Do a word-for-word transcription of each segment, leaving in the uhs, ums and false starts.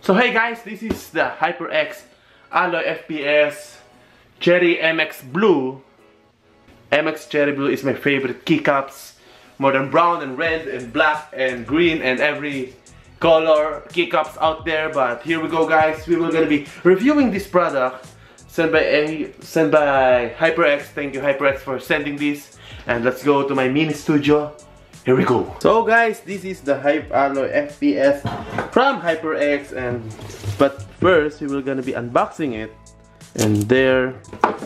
So hey guys, this is the HyperX Alloy F P S Cherry M X Blue. M X Cherry Blue is my favorite keycaps. More than brown and red and black and green and every color keycaps out there. But here we go guys, we will gonna be reviewing this product sent by a sent by HyperX. Thank you HyperX for sending this. And let's go to my mini studio. Here we go. So guys, this is the Hype Alloy F P S from HyperX, and but first we will gonna be unboxing it. And there,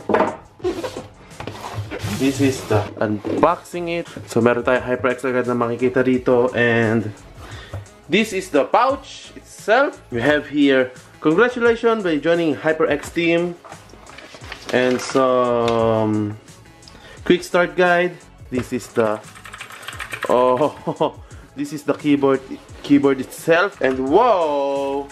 this is the unboxing it. So meron tayo HyperX agad na makikita dito, and this is the pouch itself. We have here, congratulations by joining HyperX team, and some quick start guide. This is the oh, this is the keyboard keyboard itself, and whoa!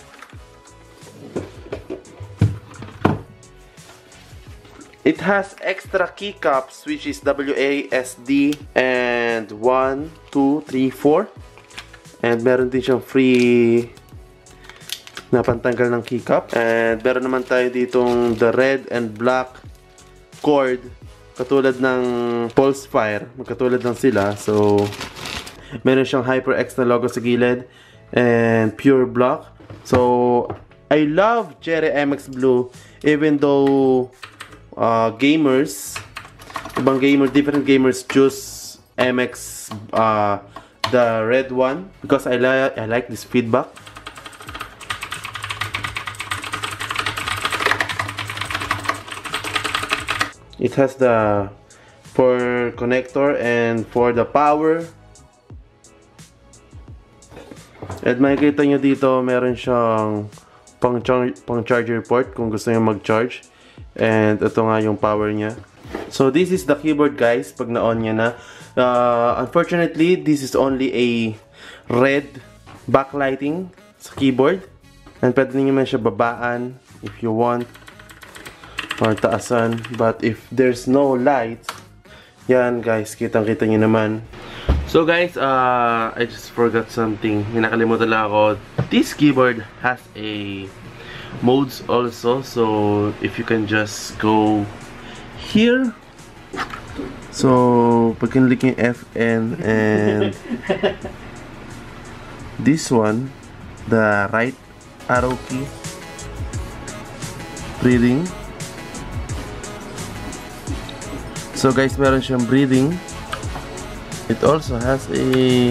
It has extra keycaps, which is W A S D and one, two, three, four. And meron din siyang free na pantanggal ng keycap. And meron naman tayo ditong the red and black cord, katulad ng Pulsefire, magkatulad lang sila. So meron siyang HyperX na logo sa gilid and pure block. So I love Cherry M X Blue, even though uh, gamers, ibang gamer, different gamers choose M X, uh, the red one, because I like I like this feedback. It has the for connector and for the power. At makikita nyo dito, meron siyang pang, char pang charger port kung gusto nyo mag-charge. And ito nga yung power niya. So this is the keyboard guys, pag na-on niya na. Uh, unfortunately, this is only a red backlighting sa keyboard. And pwede nyo man siya babaan if you want, or taasan. But if there's no light, yan guys, kitang-kita nyo naman. So guys, uh, I just forgot something. Hinakalimutan lang ako. This keyboard has a modes also. So if you can just go here. So pag kinlik yung F N and this one, the right arrow key, breathing. So guys, meron siyang breathing. It also has a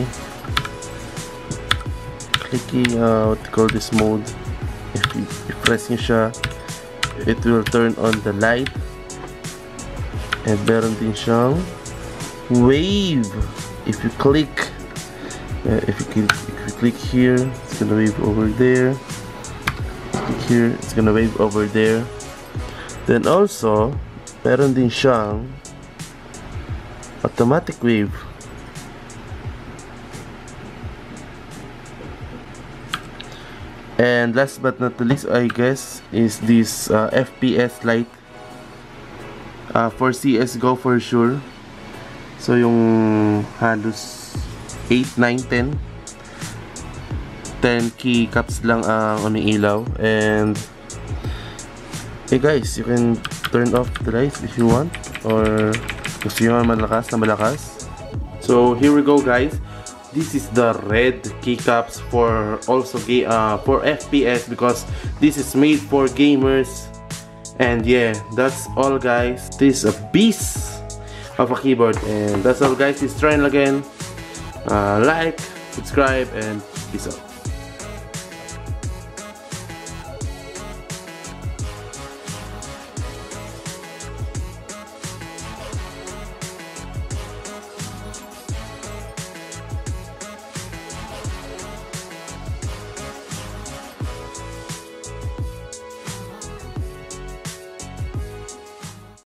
clicky, uh, what you call this mode. If you if press nyo siya, it will turn on the light. And meron din siyang wave. If you click, uh, if you click, if you click here, it's gonna wave over there. Click here, it's gonna wave over there. Then also, meron din siyang automatic wave. And last but not the least, I guess, is this uh, F P S light uh, for C S G O for sure. So yung halos eight, nine, ten ten keycaps lang ang umiilaw. And hey guys, you can turn off the lights if you want, or gusto nyo malakas na malakas. So here we go guys. This is the red keycaps for also uh, for F P S, because this is made for gamers. And yeah, that's all guys. This is a beast of a keyboard, and that's all guys. This is Triangle again. Uh, like, subscribe, and peace out.